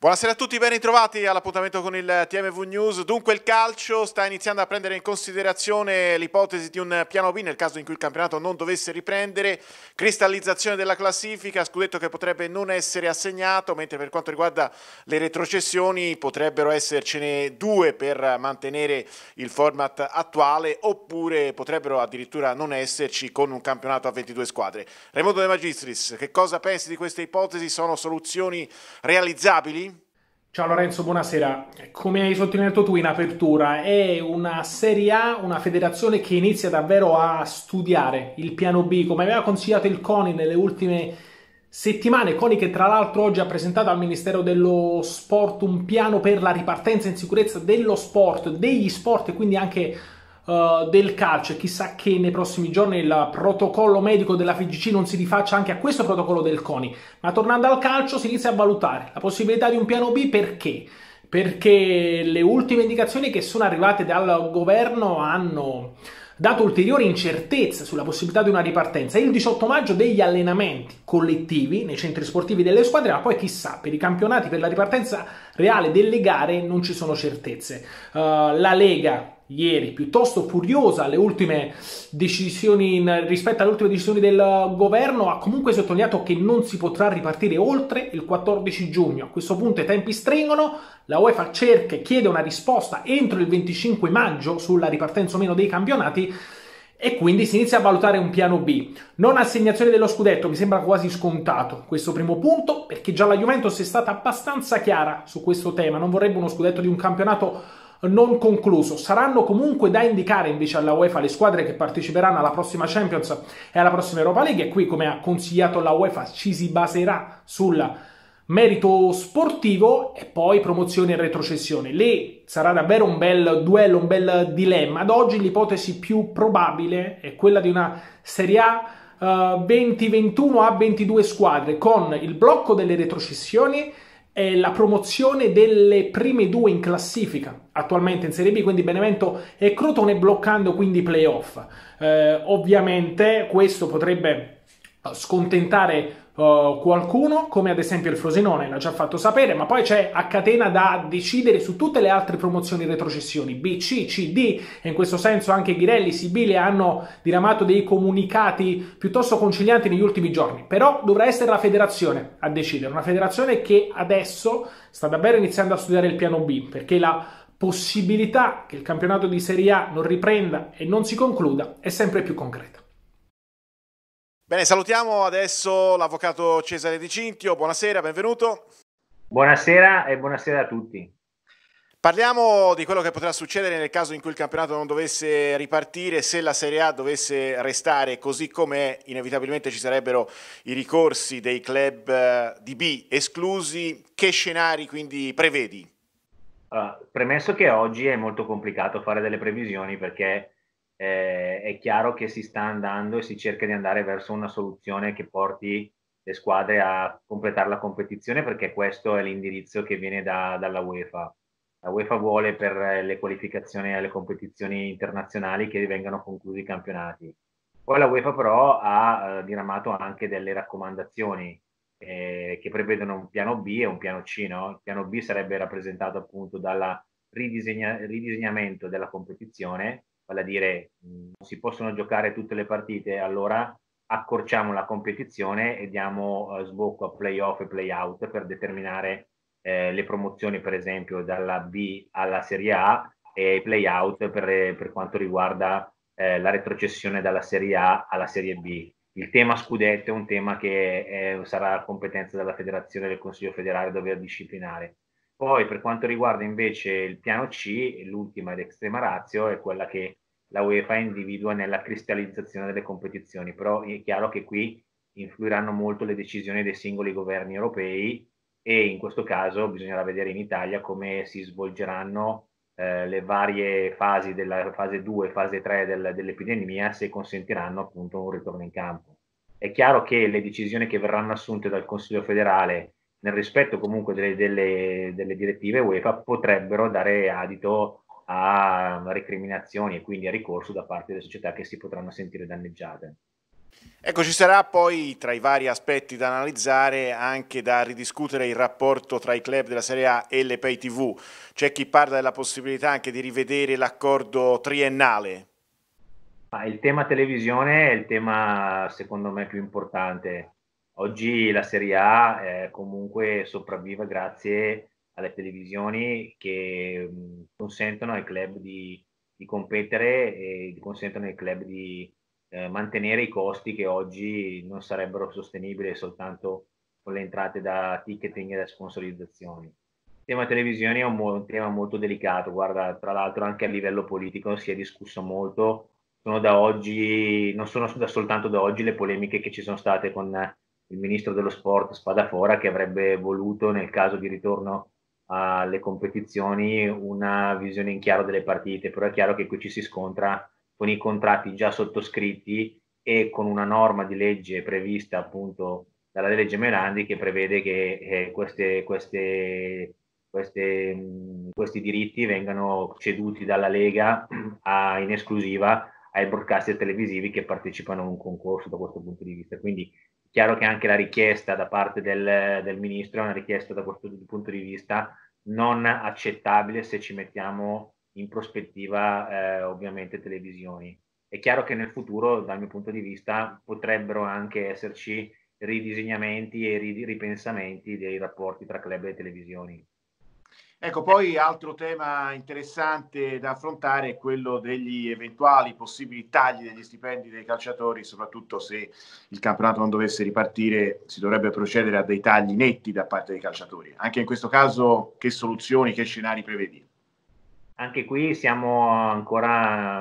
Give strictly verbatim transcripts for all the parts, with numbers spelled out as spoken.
Buonasera a tutti, ben ritrovati all'appuntamento con il T M V News. Dunque il calcio sta iniziando a prendere in considerazione l'ipotesi di un piano B nel caso in cui il campionato non dovesse riprendere, cristallizzazione della classifica, scudetto che potrebbe non essere assegnato, mentre per quanto riguarda le retrocessioni potrebbero essercene due per mantenere il format attuale, oppure potrebbero addirittura non esserci con un campionato a ventidue squadre. Raimondo De Magistris, che cosa pensi di queste ipotesi? Sono soluzioni realizzabili? Ciao Lorenzo, buonasera. Come hai sottolineato tu in apertura, è una Serie A, una federazione che inizia davvero a studiare il piano B, come aveva consigliato il CONI nelle ultime settimane. CONI che tra l'altro oggi ha presentato al Ministero dello Sport un piano per la ripartenza in sicurezza dello sport, degli sport e quindi anche uh, del calcio. E chissà che nei prossimi giorni il protocollo medico della F I G C non si rifaccia anche a questo protocollo del CONI. Ma tornando al calcio, si inizia a valutare la possibilità di un piano B. Perché? Perché le ultime indicazioni che sono arrivate dal governo hanno dato ulteriori incertezze sulla possibilità di una ripartenza. Il diciotto maggio degli allenamenti collettivi nei centri sportivi delle squadre, ma poi chissà, per i campionati, per la ripartenza reale delle gare non ci sono certezze. Uh, la Lega ieri piuttosto furiosa alle ultime decisioni in, rispetto alle ultime decisioni del governo, ha comunque sottolineato che non si potrà ripartire oltre il quattordici giugno. A questo punto i tempi stringono, la UEFA cerca e chiede una risposta entro il venticinque maggio sulla ripartenza o meno dei campionati e quindi si inizia a valutare un piano B. Non assegnazione dello scudetto, mi sembra quasi scontato questo primo punto, perché già la Juventus è stata abbastanza chiara su questo tema, non vorrebbe uno scudetto di un campionato non concluso. Saranno comunque da indicare invece alla UEFA le squadre che parteciperanno alla prossima Champions e alla prossima Europa League, e qui, come ha consigliato la UEFA, ci si baserà sul merito sportivo e poi promozione e retrocessione. Lì sarà davvero un bel duello, un bel dilemma. Ad oggi l'ipotesi più probabile è quella di una Serie A uh, venti ventuno a ventidue squadre, con il blocco delle retrocessioni e la promozione delle prime due in classifica attualmente in Serie B, quindi Benevento e Crotone, bloccando quindi i playoff. Eh, ovviamente questo potrebbe scontentare uh, qualcuno, come ad esempio il Frosinone l'ha già fatto sapere, ma poi c'è a catena da decidere su tutte le altre promozioni e retrocessioni B, C, C, D, e in questo senso anche Ghirelli e Sibile hanno diramato dei comunicati piuttosto concilianti negli ultimi giorni. Però dovrà essere la federazione a decidere, una federazione che adesso sta davvero iniziando a studiare il piano B, perché la possibilità che il campionato di Serie A non riprenda e non si concluda è sempre più concreta. Bene, salutiamo adesso l'avvocato Cesare Di Cintio. Buonasera, benvenuto. Buonasera e buonasera a tutti. Parliamo di quello che potrà succedere nel caso in cui il campionato non dovesse ripartire, se la Serie A dovesse restare così com'è. Inevitabilmente ci sarebbero i ricorsi dei club di B esclusi. Che scenari quindi prevedi? Allora, premesso che oggi è molto complicato fare delle previsioni, perché eh, è chiaro che si sta andando e si cerca di andare verso una soluzione che porti le squadre a completare la competizione, perché questo è l'indirizzo che viene da, dalla UEFA. La UEFA vuole, per le qualificazioni alle competizioni internazionali, che vengano conclusi i campionati. Poi la UEFA però ha eh, diramato anche delle raccomandazioni eh, che prevedono un piano B e un piano C, no? Il piano B sarebbe rappresentato appunto dal ridisegna- ridisegnamento della competizione, vale a dire mh, non si possono giocare tutte le partite, allora accorciamo la competizione e diamo eh, sbocco a play-off e play-out per determinare eh, le promozioni, per esempio dalla B alla Serie A, e i play-out per, per quanto riguarda eh, la retrocessione dalla Serie A alla Serie B. Il tema scudetto è un tema che eh, sarà a competenza della federazione e del Consiglio federale dover disciplinare. Poi per quanto riguarda invece il piano C, l'ultima ed extrema ratio è quella che la UEFA individua nella cristallizzazione delle competizioni, però è chiaro che qui influiranno molto le decisioni dei singoli governi europei, e in questo caso bisognerà vedere in Italia come si svolgeranno eh, le varie fasi della fase due, fase tre del, dell'epidemia, se consentiranno appunto un ritorno in campo. È chiaro che le decisioni che verranno assunte dal Consiglio federale, nel rispetto comunque delle, delle, delle direttive UEFA, potrebbero dare adito a recriminazioni e quindi a ricorso da parte delle società che si potranno sentire danneggiate. Ecco, ci sarà poi tra i vari aspetti da analizzare anche da ridiscutere il rapporto tra i club della Serie A e le pay tivù. C'è chi parla della possibilità anche di rivedere l'accordo triennale. Ah, il tema televisione è il tema secondo me più importante. Oggi la Serie A eh, comunque sopravvive grazie alle televisioni che mh, consentono ai club di, di competere e consentono ai club di eh, mantenere i costi che oggi non sarebbero sostenibili soltanto con le entrate da ticketing e da sponsorizzazioni. Il tema televisioni è un, un tema molto delicato, guarda, tra l'altro anche a livello politico si è discusso molto. Sono da oggi, non sono da soltanto da oggi le polemiche che ci sono state con il ministro dello sport Spadafora, che avrebbe voluto nel caso di ritorno alle competizioni una visione in chiaro delle partite, però è chiaro che qui ci si scontra con i contratti già sottoscritti e con una norma di legge prevista appunto dalla legge Melandi che prevede che eh, queste, queste, queste, mh, questi diritti vengano ceduti dalla Lega a, in esclusiva ai broadcaster televisivi che partecipano a un concorso da questo punto di vista. Quindi è chiaro che anche la richiesta da parte del, del ministro è una richiesta da questo punto di vista non accettabile se ci mettiamo in prospettiva eh, ovviamente televisioni. È chiaro che nel futuro, dal mio punto di vista, potrebbero anche esserci ridisegnamenti e ripensamenti dei rapporti tra club e televisioni. Ecco, poi altro tema interessante da affrontare è quello degli eventuali possibili tagli degli stipendi dei calciatori, soprattutto se il campionato non dovesse ripartire, si dovrebbe procedere a dei tagli netti da parte dei calciatori. Anche in questo caso, che soluzioni, che scenari prevedi? Anche qui siamo ancora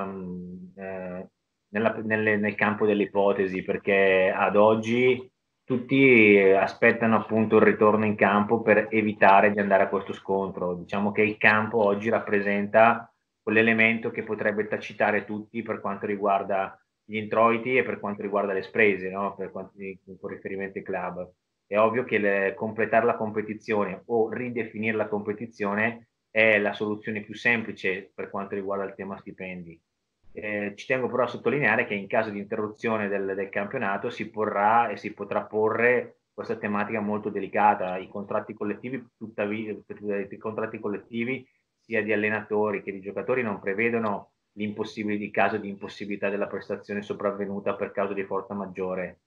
eh, nella, nelle, nel campo delle ipotesi, perché ad oggi tutti aspettano appunto il ritorno in campo per evitare di andare a questo scontro. Diciamo che il campo oggi rappresenta quell'elemento che potrebbe tacitare tutti per quanto riguarda gli introiti e per quanto riguarda le spese, no? Per quanto, con riferimento ai club. È ovvio che le, completare la competizione o ridefinire la competizione è la soluzione più semplice per quanto riguarda il tema stipendi. Eh, ci tengo però a sottolineare che in caso di interruzione del, del campionato si porrà e si potrà porre questa tematica molto delicata. I contratti collettivi, tuttavia, i contratti collettivi sia di allenatori che di giocatori non prevedono l'impossibile di caso di impossibilità della prestazione sopravvenuta per causa di forza maggiore.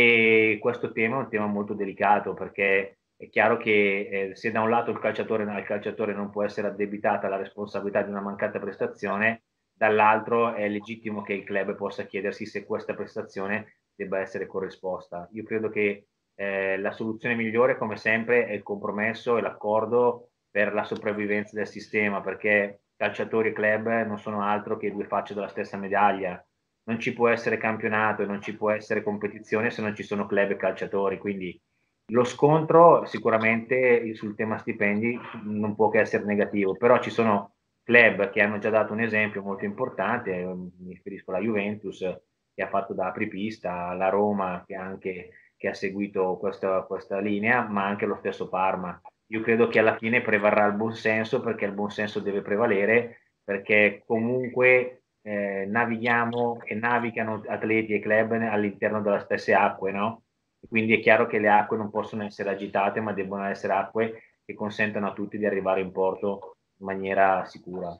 E questo tema è un tema molto delicato perché è chiaro che eh, se da un lato il calciatore, al calciatore non può essere addebitata la responsabilità di una mancata prestazione, dall'altro è legittimo che il club possa chiedersi se questa prestazione debba essere corrisposta. Io credo che eh, la soluzione migliore, come sempre, è il compromesso e l'accordo per la sopravvivenza del sistema, perché calciatori e club non sono altro che due facce della stessa medaglia. Non ci può essere campionato e non ci può essere competizione se non ci sono club e calciatori, quindi lo scontro sicuramente sul tema stipendi non può che essere negativo, però ci sono club che hanno già dato un esempio molto importante, mi riferisco alla Juventus che ha fatto da apripista, la Roma che, anche, che ha seguito questa, questa linea, ma anche lo stesso Parma. Io credo che alla fine prevarrà il buonsenso, perché il buonsenso deve prevalere, perché comunque eh, navighiamo e navigano atleti e club all'interno delle stesse acque, no? Quindi è chiaro che le acque non possono essere agitate, ma debbono essere acque che consentano a tutti di arrivare in porto in maniera sicura.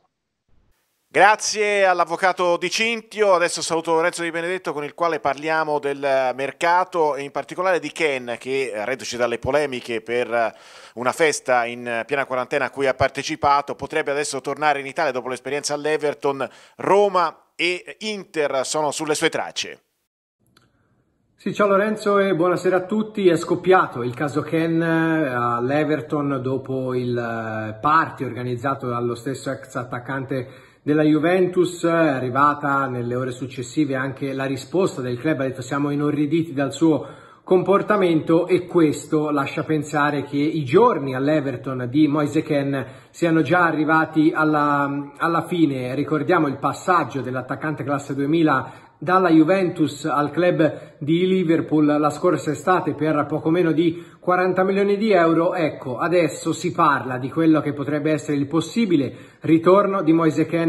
Grazie all'avvocato Di Cintio. Adesso saluto Lorenzo Di Benedetto, con il quale parliamo del mercato e in particolare di Ken, che reduce dalle polemiche per una festa in piena quarantena a cui ha partecipato, potrebbe adesso tornare in Italia dopo l'esperienza all'Everton. Roma e Inter sono sulle sue tracce. Sì, ciao Lorenzo e buonasera a tutti. È scoppiato il caso Ken all'Everton dopo il party organizzato dallo stesso ex attaccante della Juventus. È arrivata nelle ore successive anche la risposta del club, ha detto siamo inorriditi dal suo comportamento, e questo lascia pensare che i giorni all'Everton di Moise Kean siano già arrivati alla, alla fine. Ricordiamo il passaggio dell'attaccante classe duemila dalla Juventus al club di Liverpool la scorsa estate per poco meno di quaranta milioni di euro. Ecco, adesso si parla di quello che potrebbe essere il possibile ritorno di Moise Kean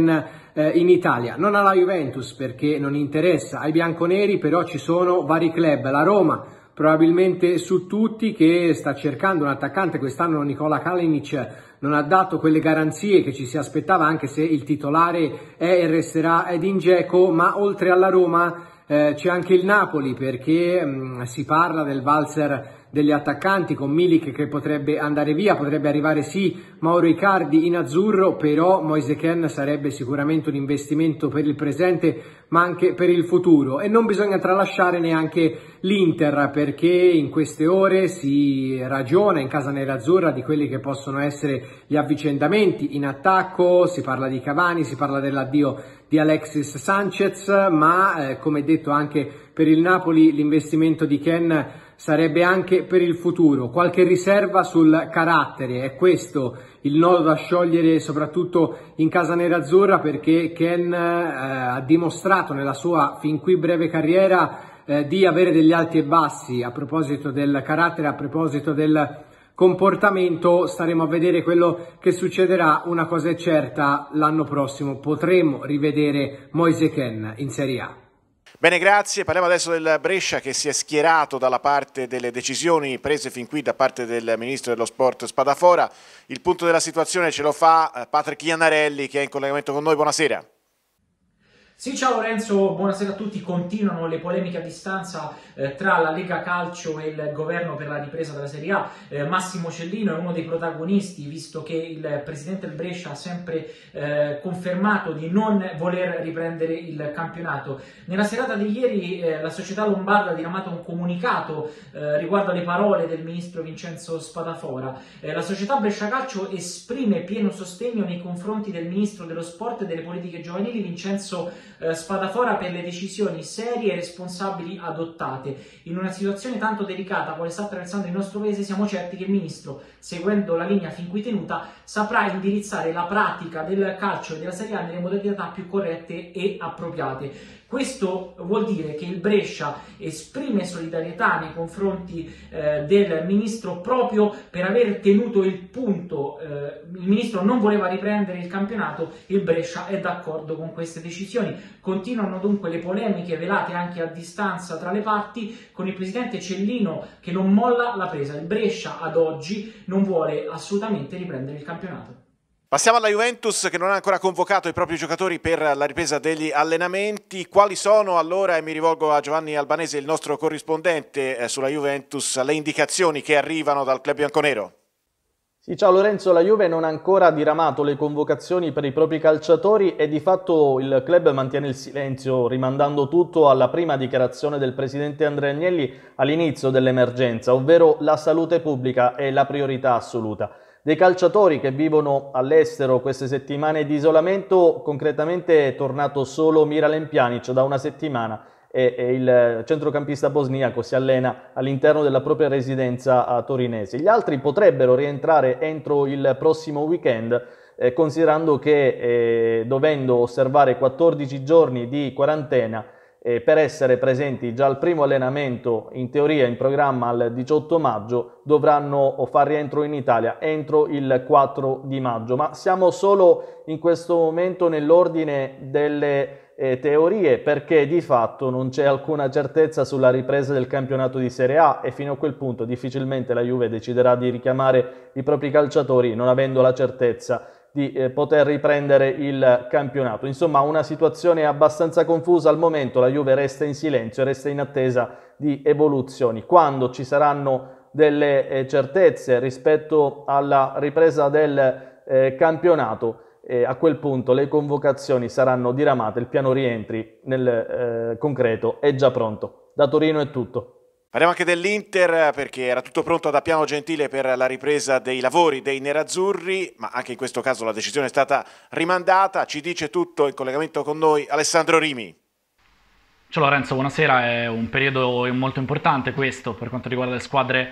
eh, in Italia. Non alla Juventus perché non interessa ai bianconeri, però ci sono vari club, la Roma probabilmente su tutti, che sta cercando un attaccante. Quest'anno Nikola Kalinic non ha dato quelle garanzie che ci si aspettava, anche se il titolare è e resterà Edin Dzeko, ma oltre alla Roma eh, c'è anche il Napoli, perché mh, si parla del valzer degli attaccanti, con Milik che potrebbe andare via, potrebbe arrivare sì Mauro Icardi in azzurro, però Moise Kean sarebbe sicuramente un investimento per il presente ma anche per il futuro. E non bisogna tralasciare neanche l'Inter, perché in queste ore si ragiona in casa nerazzurra di quelli che possono essere gli avvicendamenti in attacco, si parla di Cavani, si parla dell'addio di Alexis Sanchez, ma eh, come detto anche per il Napoli l'investimento di Kean sarebbe anche per il futuro. Qualche riserva sul carattere, è questo il nodo da sciogliere soprattutto in casa nerazzurra, perché Kean eh, ha dimostrato nella sua fin qui breve carriera eh, di avere degli alti e bassi. A proposito del carattere, a proposito del comportamento, staremo a vedere quello che succederà. Una cosa è certa, l'anno prossimo potremo rivedere Moise Kean in Serie A. Bene, grazie. Parliamo adesso del Brescia, che si è schierato dalla parte delle decisioni prese fin qui da parte del Ministro dello Sport Spadafora. Il punto della situazione ce lo fa Patrick Iannarelli, che è in collegamento con noi. Buonasera. Sì, ciao Lorenzo, buonasera a tutti. Continuano le polemiche a distanza eh, tra la Lega Calcio e il governo per la ripresa della Serie A. Eh, Massimo Cellino è uno dei protagonisti, visto che il presidente del Brescia ha sempre eh, confermato di non voler riprendere il campionato. Nella serata di ieri eh, la società lombarda ha diramato un comunicato eh, riguardo alle parole del ministro Vincenzo Spadafora. Eh, la società Brescia Calcio esprime pieno sostegno nei confronti del ministro dello sport e delle politiche giovanili Vincenzo Spadafora per le decisioni serie e responsabili adottate. In una situazione tanto delicata quale sta attraversando il nostro paese, siamo certi che il ministro, seguendo la linea fin qui tenuta, saprà indirizzare la pratica del calcio e della Serie A nelle modalità più corrette e appropriate. Questo vuol dire che il Brescia esprime solidarietà nei confronti eh, del ministro proprio per aver tenuto il punto. Eh, il ministro non voleva riprendere il campionato, il Brescia è d'accordo con queste decisioni. Continuano dunque le polemiche velate anche a distanza tra le parti, con il presidente Cellino che non molla la presa. Il Brescia ad oggi non vuole assolutamente riprendere il campionato. Passiamo alla Juventus, che non ha ancora convocato i propri giocatori per la ripresa degli allenamenti. Quali sono allora, e mi rivolgo a Giovanni Albanese, il nostro corrispondente eh, sulla Juventus, le indicazioni che arrivano dal club bianconero? Sì, ciao Lorenzo, la Juve non ha ancora diramato le convocazioni per i propri calciatori e di fatto il club mantiene il silenzio, rimandando tutto alla prima dichiarazione del presidente Andrea Agnelli all'inizio dell'emergenza, ovvero la salute pubblica è la priorità assoluta. Dei calciatori che vivono all'estero queste settimane di isolamento, concretamente è tornato solo Miralem Pjanic da una settimana e, e il centrocampista bosniaco si allena all'interno della propria residenza a torinese. Gli altri potrebbero rientrare entro il prossimo weekend, eh, considerando che eh, dovendo osservare quattordici giorni di quarantena Eh, per essere presenti già al primo allenamento, in teoria in programma al diciotto maggio, dovranno far rientro in Italia entro il quattro di maggio. Ma siamo solo in questo momento nell'ordine delle eh, teorie, perché di fatto non c'è alcuna certezza sulla ripresa del campionato di Serie A e fino a quel punto difficilmente la Juve deciderà di richiamare i propri calciatori non avendo la certezza di eh, poter riprendere il campionato. Insomma, una situazione abbastanza confusa al momento. La Juve resta in silenzio, resta in attesa di evoluzioni. Quando ci saranno delle eh, certezze rispetto alla ripresa del eh, campionato, eh, a quel punto le convocazioni saranno diramate, il piano rientri nel eh, concreto è già pronto. Da Torino è tutto. Parliamo anche dell'Inter, perché era tutto pronto da Piano Gentile per la ripresa dei lavori dei nerazzurri, ma anche in questo caso la decisione è stata rimandata. Ci dice tutto in collegamento con noi Alessandro Rimi. Ciao Lorenzo, buonasera. È un periodo molto importante questo per quanto riguarda le squadre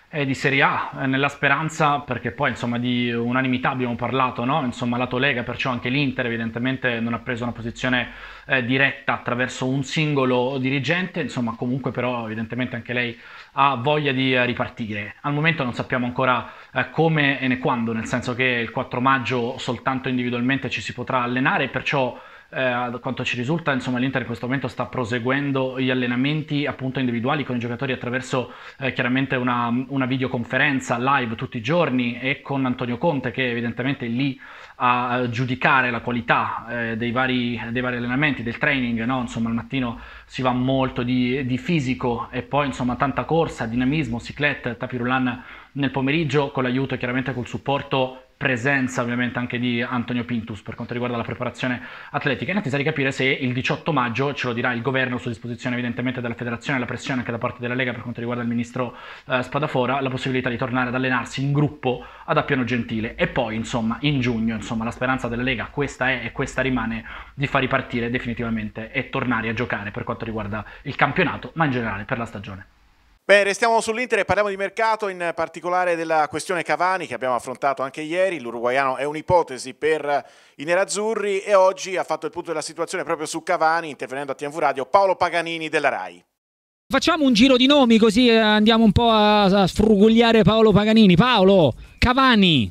eh, di Serie A, eh, nella speranza, perché poi insomma di unanimità abbiamo parlato, no? Insomma lato Lega, perciò anche l'Inter evidentemente non ha preso una posizione eh, diretta attraverso un singolo dirigente, insomma comunque però evidentemente anche lei ha voglia di eh, ripartire. Al momento non sappiamo ancora eh, come e né quando, nel senso che il quattro maggio soltanto individualmente ci si potrà allenare, perciò Eh, a quanto ci risulta, insomma, l'Inter in questo momento sta proseguendo gli allenamenti appunto individuali con i giocatori attraverso eh, chiaramente una, una videoconferenza live tutti i giorni, e con Antonio Conte che evidentemente è lì a giudicare la qualità eh, dei, vari, dei vari allenamenti, del training, no? Insomma al mattino si va molto di, di fisico, e poi insomma tanta corsa, dinamismo, cyclette, tapis roulant nel pomeriggio, con l'aiuto e chiaramente col supporto, presenza ovviamente anche di Antonio Pintus per quanto riguarda la preparazione atletica, in attesa di capire se il diciotto maggio, ce lo dirà il governo su disposizione evidentemente della federazione e la pressione anche da parte della Lega per quanto riguarda il ministro eh, Spadafora, la possibilità di tornare ad allenarsi in gruppo ad Appiano Gentile, e poi insomma in giugno, insomma la speranza della Lega questa è e questa rimane, di far ripartire definitivamente e tornare a giocare per quanto riguarda il campionato, ma in generale per la stagione. Beh, restiamo sull'Inter e parliamo di mercato, in particolare della questione Cavani che abbiamo affrontato anche ieri. L'uruguaiano è un'ipotesi per i nerazzurri e oggi ha fatto il punto della situazione proprio su Cavani, intervenendo a T V Radio Paolo Paganini della Rai. Facciamo un giro di nomi così andiamo un po' a, a sfrugugliare Paolo Paganini. Paolo, Cavani.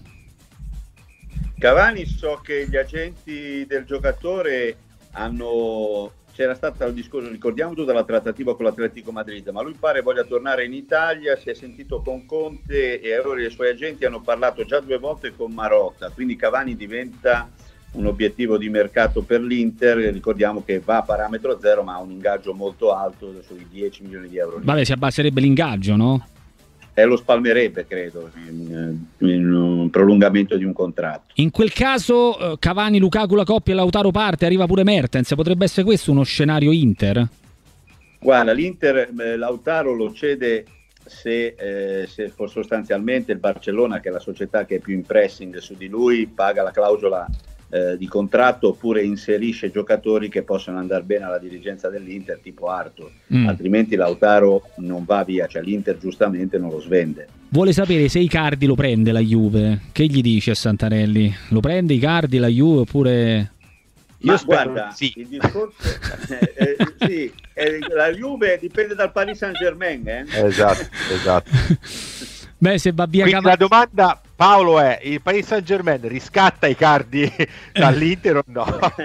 Cavani, so che gli agenti del giocatore hanno... C'era stato il discorso, ricordiamo tutta la trattativa con l'Atletico Madrid, ma lui pare voglia tornare in Italia, si è sentito con Conte e allora i suoi agenti hanno parlato già due volte con Marotta, quindi Cavani diventa un obiettivo di mercato per l'Inter. Ricordiamo che va a parametro zero ma ha un ingaggio molto alto, sui dieci milioni di euro. Vabbè, si abbasserebbe l'ingaggio, no? E lo spalmerebbe, credo, in, in un prolungamento di un contratto. In quel caso Cavani, Lukaku, la coppia, Lautaro parte, arriva pure Mertens, potrebbe essere questo uno scenario Inter? Guarda, l'Inter eh, Lautaro lo cede se, eh, se sostanzialmente il Barcellona, che è la società che è più in pressing su di lui, paga la clausola eh, di contratto, oppure inserisce giocatori che possono andare bene alla dirigenza dell'Inter, tipo Arthur. Mm. Altrimenti Lautaro non va via, cioè l'Inter giustamente non lo svende. Vuole sapere se Icardi lo prende la Juve. Che gli dice a Santarelli? Lo prende Icardi la Juve oppure... Io Ma guarda, sì. il discorso eh, eh, sì, eh, la Juve dipende dal Paris Saint-Germain, eh? Esatto, esatto. Beh, se va via Quindi Cavani... la domanda, Paolo, è: il Paris Saint-Germain riscatta Icardi dall'Inter o no?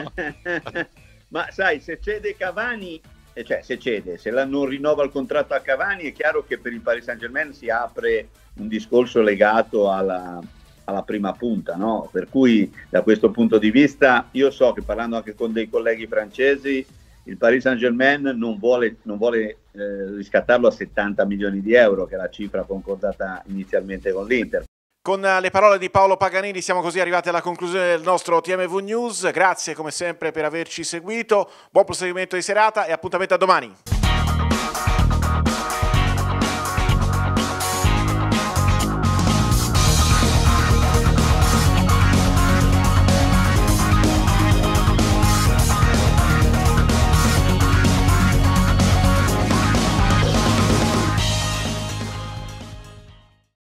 Ma sai, se cede Cavani, cioè se cede, se la non rinnova il contratto a Cavani, è chiaro che per il Paris Saint-Germain si apre un discorso legato alla, alla prima punta, no? Per cui da questo punto di vista io so che, parlando anche con dei colleghi francesi, il Paris Saint-Germain non vuole, non vuole eh, riscattarlo a settanta milioni di euro, che è la cifra concordata inizialmente con l'Inter. Con le parole di Paolo Paganini siamo così arrivati alla conclusione del nostro T M V News. Grazie come sempre per averci seguito, buon proseguimento di serata e appuntamento a domani.